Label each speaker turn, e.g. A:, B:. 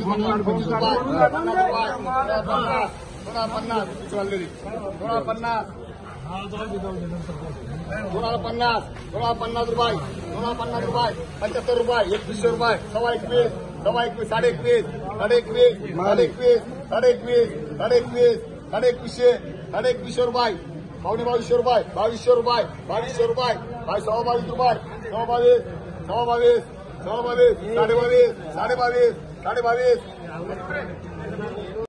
A: रुपये 75 रुपये 2100 रुपये 21 साढ़े 21 साढ़े 21 रुपये पावणे 2200 रुपये 2200 रुपये 2200 रुपये 22 रुपये 22 साढ़े 22 साढ़े 22 साढ़े 22